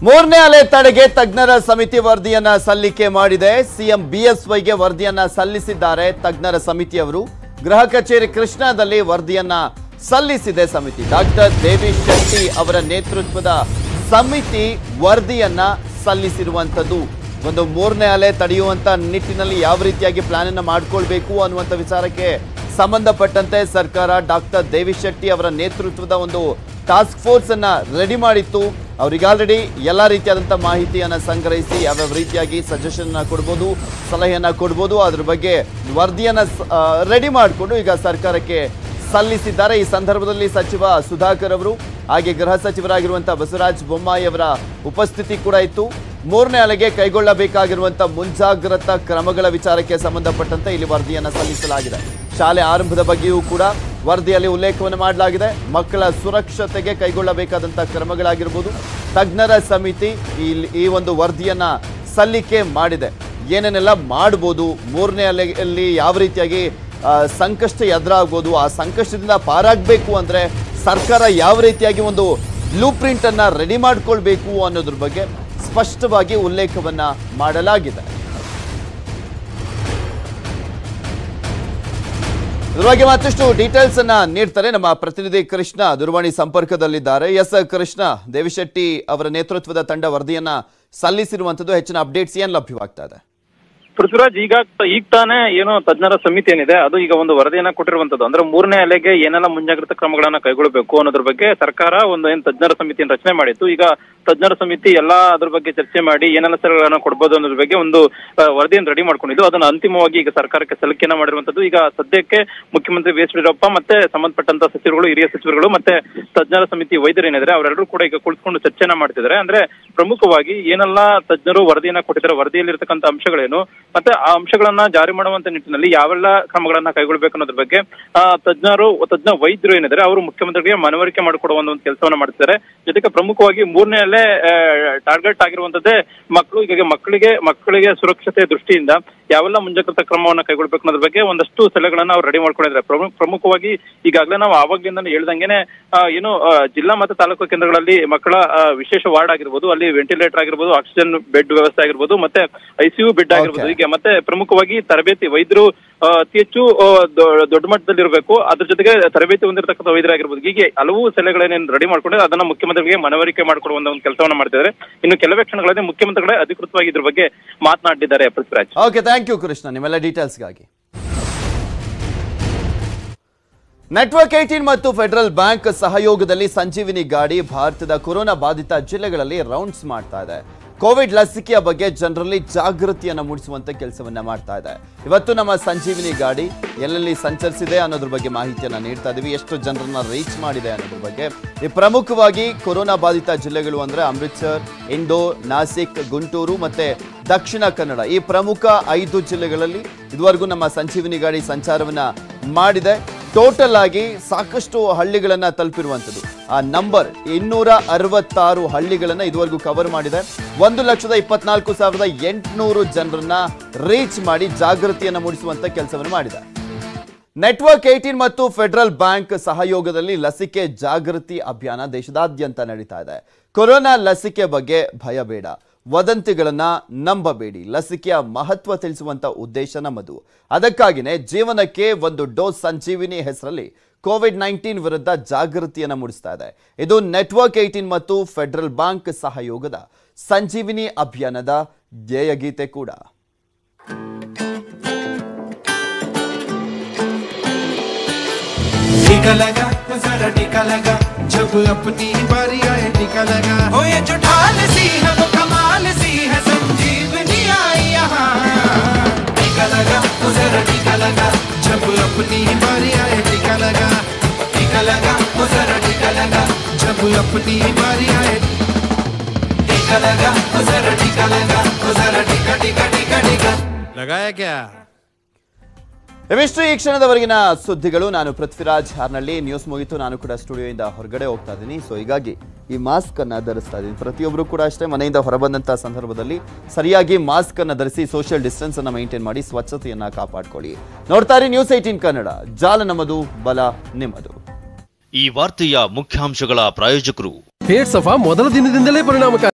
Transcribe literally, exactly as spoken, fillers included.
ಮೂರನೇ ಅಲೆ ತಡೆಗೆ ತಜ್ಞರ ಸಮಿತಿ ವರದಿಯನ್ನ ಸಲ್ಲಿಕೆ ಮಾಡಿದೆ. ಸಿಎಂ ಬಿಎಸ್ವೈಗೆ ವರದಿಯನ್ನ ಸಲ್ಲಿಸಿದ್ದಾರೆ ತಜ್ಞರ ಸಮಿತಿಯವರು. ಗೃಹ ಕಚೇರಿ ಕೃಷ್ಣಾದಲ್ಲಿ ವರದಿಯನ್ನ ಸಲ್ಲಿಸಿದೆ ಸಮಿತಿ. ಡಾಕ್ಟರ್ ದೇವೇಶ್ ಶೆಟ್ಟಿ ಅವರ ನೇತೃತ್ವದ ಸಮಿತಿ ವರದಿಯನ್ನ ಸಲ್ಲಿಸಿರುವಂತದ್ದು. ಒಂದು ಮೂರನೇ ಅಲೆ ತಡೆಯುವಂತ ನಿಟ್ಟಿನಲ್ಲಿ ಯಾವ ರೀತಿಯಾಗಿ ಪ್ಲಾನ್ ಅನ್ನು ಮಾಡಿಕೊಳ್ಳಬೇಕು ಅನ್ನುವಂತ ವಿಚಾರಕ್ಕೆ ಸಂಬಂಧಪಟ್ಟಂತೆ ಸರ್ಕಾರ ಡಾಕ್ಟರ್ ದೇವೇಶ್ ಶೆಟ್ಟಿ ಅವರ ನೇತೃತ್ವದ ಒಂದು ಟಾಸ್ಕ್ ಫೋರ್ಸ್ ಅನ್ನ ರೆಡಿ ಮಾಡಿತ್ತು. ಅವರಿಗೆ ಆಲ್ರೆಡಿ ಎಲ್ಲ ರೀತಿಯಾದಂಥ ಮಾಹಿತಿಯನ್ನು ಸಂಗ್ರಹಿಸಿ ಯಾವ್ಯಾವ ರೀತಿಯಾಗಿ ಸಜೆಷನ್ ಕೊಡ್ಬೋದು, ಸಲಹೆಯನ್ನು ಕೊಡ್ಬೋದು, ಅದ್ರ ಬಗ್ಗೆ ವರದಿಯನ್ನು ರೆಡಿ ಮಾಡಿಕೊಂಡು ಈಗ ಸರ್ಕಾರಕ್ಕೆ ಸಲ್ಲಿಸಿದ್ದಾರೆ. ಈ ಸಂದರ್ಭದಲ್ಲಿ ಸಚಿವ ಸುಧಾಕರ್ ಅವರು ಹಾಗೆ ಗೃಹ ಸಚಿವರಾಗಿರುವಂಥ ಬಸವರಾಜ ಬೊಮ್ಮಾಯಿ ಅವರ ಉಪಸ್ಥಿತಿ ಕೂಡ ಇತ್ತು. ಮೂರನೇ ಅಲೆಗೆ ಕೈಗೊಳ್ಳಬೇಕಾಗಿರುವಂಥ ಮುಂಜಾಗ್ರತಾ ಕ್ರಮಗಳ ವಿಚಾರಕ್ಕೆ ಸಂಬಂಧಪಟ್ಟಂತೆ ಇಲ್ಲಿ ವರದಿಯನ್ನು ಸಲ್ಲಿಸಲಾಗಿದೆ. ಶಾಲೆ ಆರಂಭದ ಬಗ್ಗೆಯೂ ಕೂಡ ವರದಿಯಲ್ಲಿ ಉಲ್ಲೇಖವನ್ನು ಮಾಡಲಾಗಿದೆ. ಮಕ್ಕಳ ಸುರಕ್ಷತೆಗೆ ಕೈಗೊಳ್ಳಬೇಕಾದಂಥ ಕ್ರಮಗಳಾಗಿರ್ಬೋದು, ತಜ್ಞರ ಸಮಿತಿ ಈ ಒಂದು ವರದಿಯನ್ನ ಸಲ್ಲಿಕೆ ಮಾಡಿದೆ. ಏನೇನೆಲ್ಲ ಮಾಡ್ಬೋದು, ಮೂರನೇ ಅಲೆಯಲ್ಲಿ ಯಾವ ರೀತಿಯಾಗಿ ಸಂಕಷ್ಟ ಎದುರಾಗ್ಬೋದು, ಆ ಸಂಕಷ್ಟದಿಂದ ಪಾರಾಗಬೇಕು ಅಂದರೆ ಸರ್ಕಾರ ಯಾವ ರೀತಿಯಾಗಿ ಒಂದು ಬ್ಲೂ ಪ್ರಿಂಟ್ ಅನ್ನ ರೆಡಿ ಮಾಡಿಕೊಳ್ಬೇಕು ಅನ್ನೋದ್ರ ಬಗ್ಗೆ ಸ್ಪಷ್ಟವಾಗಿ ಉಲ್ಲೇಖವನ್ನ ಮಾಡಲಾಗಿದೆ. ಇದ್ರ ಬಗ್ಗೆ ಮತ್ತಷ್ಟು ಡೀಟೇಲ್ಸ್ ಅನ್ನ ನೀಡ್ತಾರೆ ನಮ್ಮ ಪ್ರತಿನಿಧಿ ಕೃಷ್ಣ ದೂರವಾಣಿ ಸಂಪರ್ಕದಲ್ಲಿದ್ದಾರೆ. ಎಸ್ ಕೃಷ್ಣ, ದೇವೇಶ್ ಶೆಟ್ಟಿ ಅವರ ನೇತೃತ್ವದ ತಂಡ ವರದಿಯನ್ನ ಸಲ್ಲಿಸಿರುವಂತದ್ದು, ಹೆಚ್ಚಿನ ಅಪ್ಡೇಟ್ಸ್ ಏನ್ ಲಭ್ಯವಾಗ್ತಾ ಇದೆ? ಪೃಥ್ವಿರಾಜ್, ಈಗ ಈಗ ತಾನೇ ಏನೋ ತಜ್ಞರ ಸಮಿತಿ ಏನಿದೆ ಅದು ಈಗ ಒಂದು ವರದಿಯನ್ನ ಕೊಟ್ಟಿರುವಂತದ್ದು. ಅಂದ್ರೆ ಮೂರನೇ ಅಲೆಗೆ ಏನೆಲ್ಲ ಮುಂಜಾಗ್ರತಾ ಕ್ರಮಗಳನ್ನ ಕೈಗೊಳ್ಳಬೇಕು ಅನ್ನೋದ್ರ ಬಗ್ಗೆ ಸರ್ಕಾರ ಒಂದು ಏನ್ ತಜ್ಞರ ಸಮಿತಿಯನ್ನು ರಚನೆ ಮಾಡಿತ್ತು. ಈಗ ತಜ್ಞರ ಸಮಿತಿ ಎಲ್ಲಾ ಅದ್ರ ಬಗ್ಗೆ ಚರ್ಚೆ ಮಾಡಿ ಏನೆಲ್ಲ ಸಲಹೆಗಳನ್ನ ಕೊಡ್ಬೋದು ಅನ್ನೋದ್ರ ಬಗ್ಗೆ ಒಂದು ವರದಿಯನ್ನು ರೆಡಿ ಮಾಡ್ಕೊಂಡಿದ್ದು. ಅದನ್ನು ಅಂತಿಮವಾಗಿ ಈಗ ಸರ್ಕಾರಕ್ಕೆ ಸಲ್ಲಿಕೆಯನ್ನ ಮಾಡಿರುವಂತದ್ದು. ಈಗ ಸದ್ಯಕ್ಕೆ ಮುಖ್ಯಮಂತ್ರಿ ಬಿ ಎಸ್ ಯಡಿಯೂರಪ್ಪ ಮತ್ತೆ ಸಂಬಂಧಪಟ್ಟಂತ ಸಚಿವರುಗಳು, ಹಿರಿಯ ಸಚಿವರುಗಳು ಮತ್ತೆ ತಜ್ಞರ ಸಮಿತಿ ವೈದ್ಯರು ಏನಿದ್ರೆ ಅವರೆಲ್ಲರೂ ಕೂಡ ಈಗ ಕುಳಿತುಕೊಂಡು ಚರ್ಚೆನ ಮಾಡ್ತಿದ್ದಾರೆ. ಅಂದ್ರೆ ಪ್ರಮುಖವಾಗಿ ಏನೆಲ್ಲ ತಜ್ಞರು ವರದಿಯನ್ನ ಕೊಟ್ಟಿದ್ದಾರೆ, ವರದಿಯಲ್ಲಿರ್ತಕ್ಕಂಥ ಅಂಶಗಳೇನು, ಮತ್ತೆ ಆ ಅಂಶಗಳನ್ನ ಜಾರಿ ಮಾಡುವಂತ ನಿಟ್ಟಿನಲ್ಲಿ ಯಾವೆಲ್ಲ ಕ್ರಮಗಳನ್ನ ಕೈಗೊಳ್ಳಬೇಕು ಅನ್ನೋದ್ರ ಬಗ್ಗೆ ಆ ತಜ್ಞರು ತಜ್ಞ ವೈದ್ಯರು ಏನಿದ್ದಾರೆ ಅವರು ಮುಖ್ಯಮಂತ್ರಿಗೆ ಮನವರಿಕೆ ಮಾಡಿಕೊಡುವ ಒಂದು ಕೆಲಸವನ್ನ ಮಾಡ್ತಿದ್ದಾರೆ. ಜೊತೆಗೆ ಪ್ರಮುಖವಾಗಿ ಮೂರನೇ ಅಲೆ ಟಾರ್ಗೆಟ್ ಆಗಿರುವಂತದ್ದೇ ಮಕ್ಕಳು. ಈಗ ಮಕ್ಕಳಿಗೆ ಮಕ್ಕಳಿಗೆ ಸುರಕ್ಷತೆ ದೃಷ್ಟಿಯಿಂದ ಯಾವೆಲ್ಲ ಮುಂಜಾಗ್ರತಾ ಕ್ರಮವನ್ನ ಕೈಗೊಳ್ಳಬೇಕು ಅನ್ನೋದ್ರ ಬಗ್ಗೆ ಒಂದಷ್ಟು ಸಲಹೆಗಳನ್ನ ಅವ್ರು ರೆಡಿ ಮಾಡ್ಕೊಂಡಿದ್ದಾರೆ. ಪ್ರಮುಖವಾಗಿ ಈಗಾಗಲೇ ನಾವು ಆವಾಗ್ಲಿಂದ ಹೇಳ್ದಂಗೆನೆ ಏನು ಜಿಲ್ಲಾ ಮತ್ತು ತಾಲೂಕು ಕೇಂದ್ರಗಳಲ್ಲಿ ಮಕ್ಕಳ ವಿಶೇಷ ವಾರ್ಡ್ ಆಗಿರ್ಬೋದು, ಅಲ್ಲಿ ವೆಂಟಿಲೇಟರ್ ಆಗಿರ್ಬೋದು, ಆಕ್ಸಿಜನ್ ಬೆಡ್ ವ್ಯವಸ್ಥೆ ಆಗಿರ್ಬೋದು, ಮತ್ತೆ ಐಸಿಯು ಬೆಡ್ ಆಗಿರ್ಬೋದು, ಹೀಗೆ ಮತ್ತೆ ಪ್ರಮುಖವಾಗಿ ತರಬೇತಿ ವೈದ್ಯರು ಅತಿ ಹೆಚ್ಚು ದೊಡ್ಡ ಮಟ್ಟದಲ್ಲಿ ಇರಬೇಕು. ಅದ್ರ ಜೊತೆಗೆ ತರಬೇತಿ ಹೊಂದಿರತಕ್ಕಂಥ ವೈದ್ಯರಾಗಿರ್ಬೋದು, ಹೀಗೆ ಹಲವು ಸಲಹೆಗಳನ್ನೇನು ರೆಡಿ ಮಾಡ್ಕೊಂಡಿದ್ದಾರೆ. ಅದನ್ನ ಮುಖ್ಯಮಂತ್ರಿಗೆ ಮನವರಿಕೆ ಮಾಡಿಕೊಡುವ ಒಂದು ಕೆಲಸವನ್ನ ಮಾಡ್ತಿದ್ದಾರೆ. ಇನ್ನು ಕೆಲವೇ ಕ್ಷಣಗಳಲ್ಲಿ ಮುಖ್ಯಮಂತ್ರಿಗಳೇ ಅಧಿಕೃತವಾಗಿ ಇದ್ರ ಬಗ್ಗೆ ಮಾತನಾಡಿದ್ದಾರೆ. Prithviraj, okay, thank you Krishna ನಿಮ್ಮೆಲ್ಲ ಡೀಟೇಲ್ಸ್ಗಾಗಿ. ನೆಟ್ವರ್ಕ್ ಏಟೀನ್ ಮತ್ತು ಫೆಡರಲ್ ಬ್ಯಾಂಕ್ ಸಹಯೋಗದಲ್ಲಿ ಸಂಜೀವಿನಿ ಗಾಡಿ ಭಾರತದ ಕೊರೋನಾ ಬಾಧಿತ ಜಿಲ್ಲೆಗಳಲ್ಲಿ ರೌಂಡ್ಸ್ ಮಾಡ್ತಾ ಇದೆ. ಕೋವಿಡ್ ಲಸಿಕೆಯ ಬಗ್ಗೆ ಜನರಲ್ಲಿ ಜಾಗೃತಿಯನ್ನು ಮೂಡಿಸುವಂತ ಕೆಲಸವನ್ನ ಮಾಡ್ತಾ ಇದೆ. ಇವತ್ತು ನಮ್ಮ ಸಂಜೀವಿನಿ ಗಾಡಿ ಎಲ್ಲೆಲ್ಲಿ ಸಂಚರಿಸಿದೆ ಅನ್ನೋದ್ರ ಬಗ್ಗೆ ಮಾಹಿತಿಯನ್ನ ನೀಡ್ತಾ ಇದೀವಿ. ಎಷ್ಟು ಜನರನ್ನ ರೀಚ್ ಮಾಡಿದೆ ಅನ್ನೋದ್ರ ಬಗ್ಗೆ. ಈ ಪ್ರಮುಖವಾಗಿ ಕೊರೋನಾ ಬಾಧಿತ ಜಿಲ್ಲೆಗಳು ಅಂದ್ರೆ ಅಮೃತ್ಸರ್, ಇಂದೋರ್, ನಾಸಿಕ್, ಗುಂಟೂರು ಮತ್ತೆ ದಕ್ಷಿಣ ಕನ್ನಡ, ಈ ಪ್ರಮುಖ ಐದು ಜಿಲ್ಲೆಗಳಲ್ಲಿ ಇದುವರೆಗೂ ನಮ್ಮ ಸಂಜೀವಿನಿ ಗಾಡಿ ಸಂಚಾರವನ್ನ ಮಾಡಿದೆ. ಟೋಟಲ್ ಆಗಿ ಸಾಕಷ್ಟು ಹಳ್ಳಿಗಳನ್ನ ತಲುಪಿರುವಂಥದ್ದು. ಆ ನಂಬರ್ ಇನ್ನೂರ ಅರವತ್ತಾರು ಹಳ್ಳಿಗಳನ್ನ ಇದುವರೆಗೂ ಕವರ್ ಮಾಡಿದೆ. ಒಂದು ಲಕ್ಷದ ಇಪ್ಪತ್ನಾಲ್ಕು ಸಾವಿರದ ಎಂಟುನೂರು ಜನರನ್ನ ರೀಚ್ ಮಾಡಿ ಜಾಗೃತಿಯನ್ನು ಮೂಡಿಸುವಂತ ಕೆಲಸವನ್ನು ಮಾಡಿದೆ. ನೆಟ್ವರ್ಕ್ ಏಟೀನ್ ಮತ್ತು ಫೆಡರಲ್ ಬ್ಯಾಂಕ್ ಸಹಯೋಗದಲ್ಲಿ ಲಸಿಕೆ ಜಾಗೃತಿ ಅಭಿಯಾನ ದೇಶದಾದ್ಯಂತ ನಡೀತಾ ಇದೆ. ಕೊರೋನಾ ಲಸಿಕೆ ಬಗ್ಗೆ ಭಯ ಬೇಡ, ವದಂತಿಗಳನ್ನ ನಂಬಬೇಡಿ, ಲಸಿಕೆಯ ಮಹತ್ವ ತಿಳಿಸುವಂತ ಉದ್ದೇಶ ನಮ್ಮದು. ಅದಕ್ಕಾಗಿನೇ ಜೀವನಕ್ಕೆ ಒಂದು ಡೋಸ್ ಸಂಜೀವಿನಿ ಹೆಸರಲ್ಲಿ ಕೋವಿಡ್ ನೈನ್ಟೀನ್ ವಿರುದ್ಧ ಜಾಗೃತಿಯನ್ನು ಮೂಡಿಸ್ತಾ ಇದೆ. ಇದು ನೆಟ್ವರ್ಕ್ ಏಟೀನ್ ಮತ್ತು ಫೆಡರಲ್ ಬ್ಯಾಂಕ್ ಸಹಯೋಗದ ಸಂಜೀವಿನಿ ಅಭಿಯಾನದ ಧ್ಯೇಯ ಗೀತೆ ಕೂಡ. टीका लगा तो जरा टीका लगा, जब अपनी बारी आए टीका लगा, हो ये जो ढाल सी है वो कमाल सी है, संजीवनी आई यहाँ। टीका लगा तो जरा टीका लगा, जब अपनी बारी आए टीका लगा, टीका लगा तो जरा टीका लगा, जब अपनी बारी आए टीका लगा तो जरा टीका लगा, तो जरा टीका टीका टीका टीका लगाया क्या? ಇವಿಷ್ಟು ಈ ಕ್ಷಣದವರೆಗಿನ ಸುದ್ದಿಗಳು. ನಾನು ಪೃಥ್ವಿರಾಜ್ ಹಾರ್ನಳ್ಳಿ. ನ್ಯೂಸ್ ಮುಗಿತು, ನಾನು ಕೂಡ ಸ್ಟುಡಿಯೋಯಿಂದ ಹೊರಗಡೆ ಹೋಗ್ತಾ ಇದ್ದೀನಿ. ಸೊ ಹೀಗಾಗಿ ಈ ಮಾಸ್ಕ್ ಅನ್ನ ಧರಿಸ್ತಾ ಇದ್ದೀನಿ. ಪ್ರತಿಯೊಬ್ಬರು ಕೂಡ ಅಷ್ಟೇ ಮನೆಯಿಂದ ಹೊರಬಂದಂತಹ ಸಂದರ್ಭದಲ್ಲಿ ಸರಿಯಾಗಿ ಮಾಸ್ಕ್ ಅನ್ನ ಧರಿಸಿ ಸೋಷಿಯಲ್ ಡಿಸ್ಟೆನ್ಸ್ ಅನ್ನ ಮೇಂಟೈನ್ ಮಾಡಿ ಸ್ವಚ್ಛತೆಯನ್ನ ಕಾಪಾಡಿಕೊಳ್ಳಿ. ನೋಡ್ತಾ ಇರಿ ನ್ಯೂಸ್ ಏಟೀನ್ ಕನ್ನಡ, ಜಾಲ ನಮ್ಮದು, ಬಲ ನಿಮ್ಮದು. ಈ ವಾರ್ತೆಯ ಮುಖ್ಯಾಂಶಗಳ ಪ್ರಾಯೋಜಕರು ಹೇರ್ ಸಫಾ ಮೊದಲ ದಿನದಿಂದಲೇ ಪರಿಣಾಮಕಾರಿ.